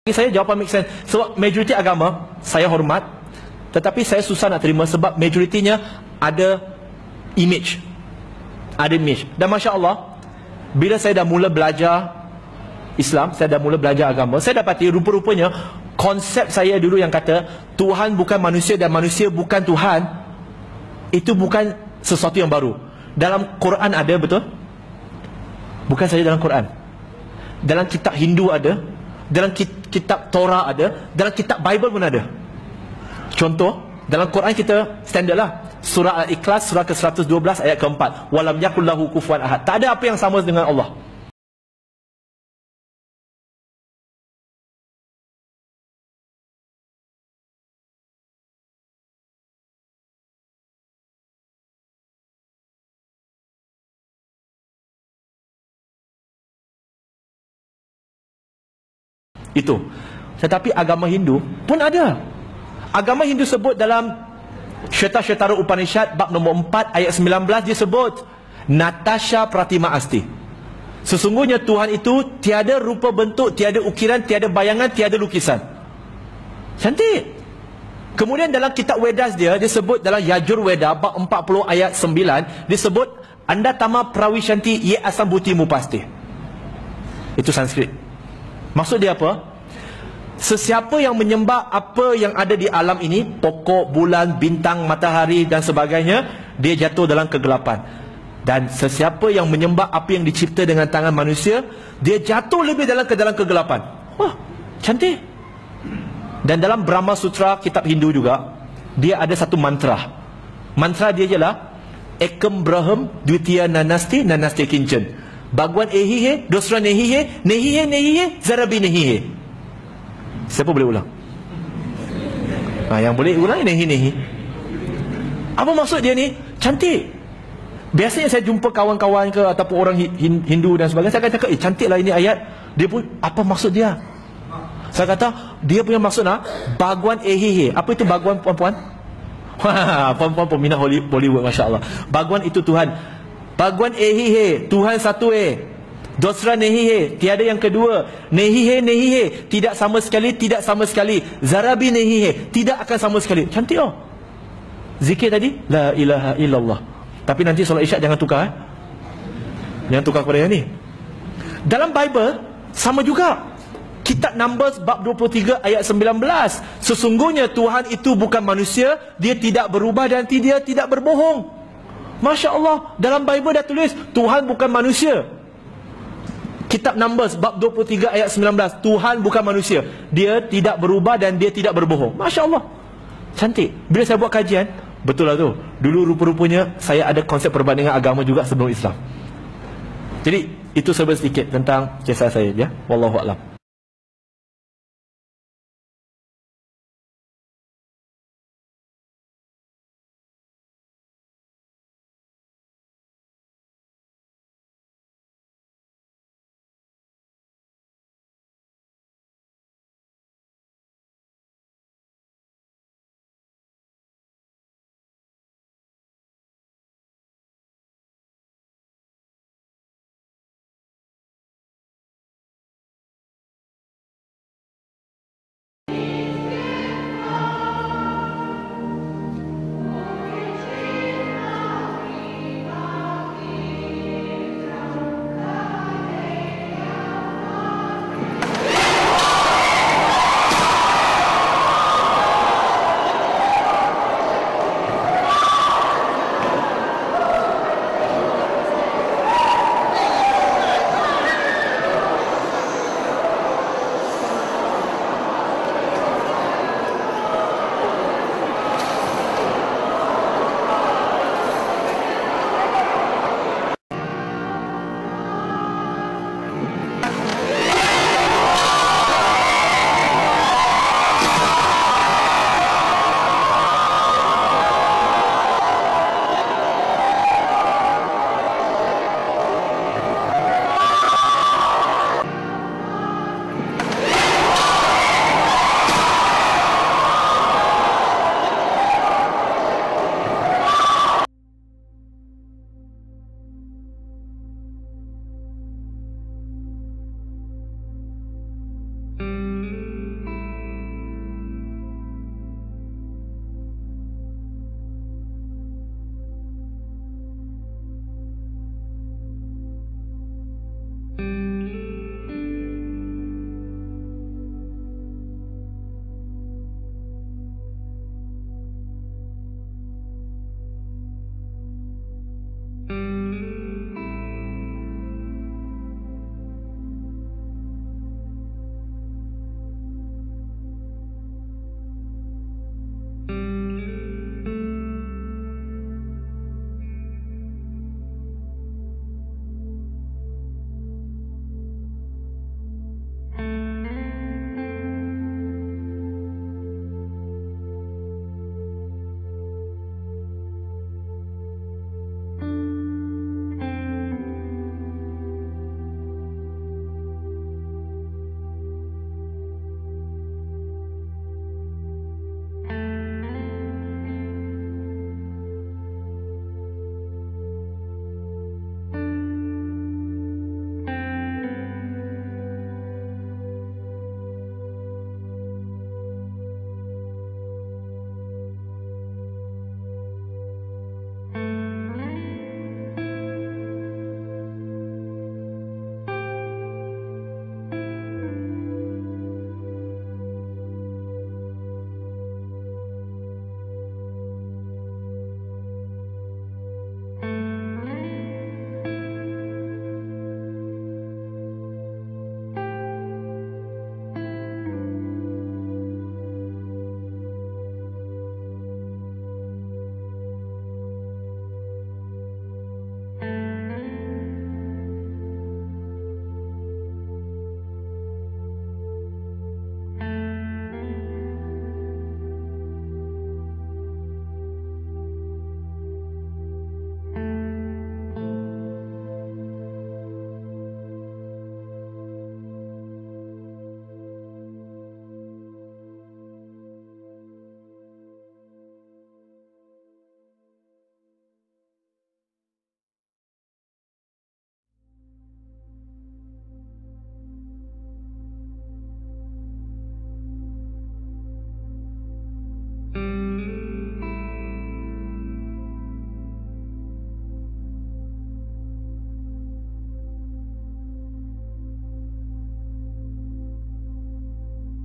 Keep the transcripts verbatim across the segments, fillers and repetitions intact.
Saya jawapan make sense. Sebab majoriti agama saya hormat, tetapi saya susah nak terima sebab majoritinya ada image. Ada image. Dan Masya Allah, bila saya dah mula belajar Islam, saya dah mula belajar agama, saya dapati rupa-rupanya konsep saya dulu yang kata Tuhan bukan manusia dan manusia bukan Tuhan, itu bukan sesuatu yang baru. Dalam Quran ada, betul? Bukan saja dalam Quran, dalam kitab Hindu ada, dalam kitab Torah ada, dalam kitab Bible pun ada. Contoh, dalam Quran kita standard lah, surah Al-Ikhlas surah ke seratus dua belas ayat keempat, walam yakul lahu kufuwan ahad. Tak ada apa yang sama dengan Allah. Itu. Tetapi agama Hindu pun ada. Agama Hindu sebut dalam Shweta-Shwetara Upanishad bab nombor empat ayat sembilan belas, dia sebut Natasha Pratima Asti. Sesungguhnya Tuhan itu tiada rupa bentuk, tiada ukiran, tiada bayangan, tiada lukisan. Cantik. Kemudian dalam kitab Vedas dia, dia sebut dalam Yajur Veda bab empat puluh ayat sembilan, dia sebut Anda tama prawishanti ye asam buti mupasti. Itu Sanskrit. Maksud dia apa? Sesiapa yang menyembah apa yang ada di alam ini, pokok, bulan, bintang, matahari dan sebagainya, dia jatuh dalam kegelapan. Dan sesiapa yang menyembah apa yang dicipta dengan tangan manusia, dia jatuh lebih dalam ke dalam kegelapan. Wah, cantik. Dan dalam Brahma Sutra kitab Hindu juga, dia ada satu mantra. Mantra dia ialah Ekam Braham Dvitiya Nanasti Nanasti Kinchan. Bhagwan ehi hai, dosra nehi hai, nehi hai nehi hai, zara bhi nehi hai. Siapa boleh ulang? Ha, yang boleh ulang nehi nehi. Apa maksud dia ni? Cantik. Biasanya saya jumpa kawan-kawan ke ataupun orang Hindu dan sebagainya, saya akan cakap, eh cantiklah ini ayat. Dia pun, apa maksud dia? Saya kata, dia punya maksud lah, Bhagwan ehi hai. Apa itu Bhagwan, puan-puan? Puan-puan peminat Bollywood, Masya Allah. Bhagwan itu Tuhan. Bhagwan ehi hai, Tuhan satu eh. Dosra nehi hai, tiada yang kedua. Nehi hai nehi hai, tidak sama sekali, tidak sama sekali. Zarabi nehi hai, tidak akan sama sekali. Cantik oh. Zikir tadi, la ilaha illallah. Tapi nanti solat isyak jangan tukar eh. Jangan tukar kepada yang ni. Dalam Bible sama juga. Kitab Numbers bab dua puluh tiga ayat sembilan belas. Sesungguhnya Tuhan itu bukan manusia, dia tidak berubah dan dia tidak berbohong. Masya Allah, dalam Bible dah tulis Tuhan bukan manusia. Kitab Numbers bab dua puluh tiga ayat sembilan belas, Tuhan bukan manusia, dia tidak berubah dan dia tidak berbohong. Masya Allah, cantik. Bila saya buat kajian, betul lah tu, dulu rupa-rupanya saya ada konsep perbandingan agama juga sebelum Islam. Jadi itu serba sedikit tentang kisah saya ya. Wallahualam.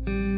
Tuhan.